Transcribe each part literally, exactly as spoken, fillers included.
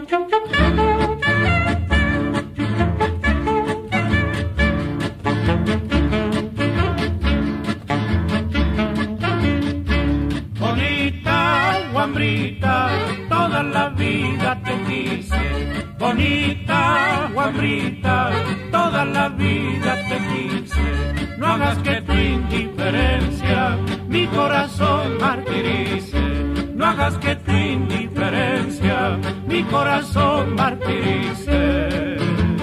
Bonita guambrita, toda la vida te quise. Bonita guambrita, toda la vida te quise. No hagas que tu indiferencia mi corazón martirice. No hagas que tu indiferencia mi corazón martirice.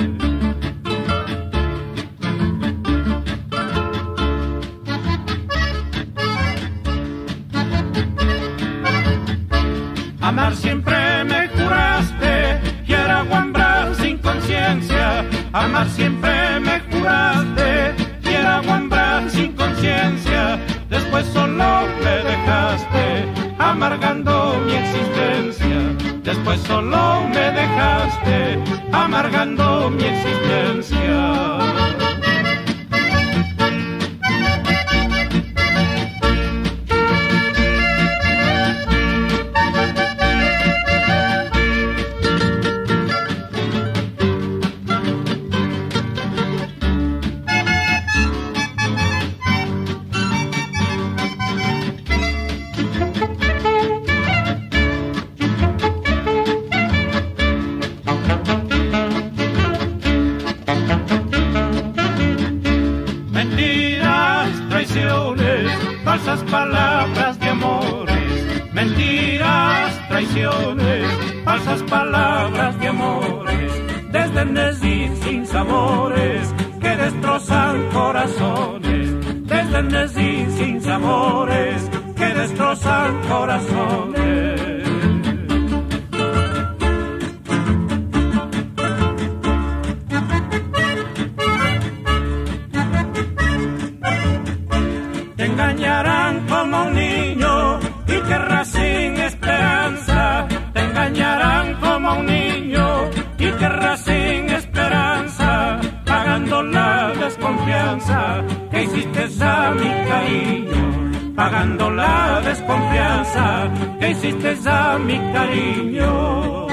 Amar siempre me juraste y era guambra sin conciencia. Amar siempre me juraste y era guambra sin conciencia. Después solo me dejaste amargando mi existencia. Después solo me dejaste amargando mi existencia. Mentiras, traiciones, falsas palabras de amores. Mentiras, traiciones, falsas palabras de amores. Desdenes y sinsabores que destrozan corazones. Desdenes y sinsabores que destrozan corazones. Te engañarán como un niño y querrás sin esperanza. Te engañarán como un niño y querrás sin esperanza, pagando la desconfianza que hiciste a mi cariño. Pagando la desconfianza que hiciste a mi cariño.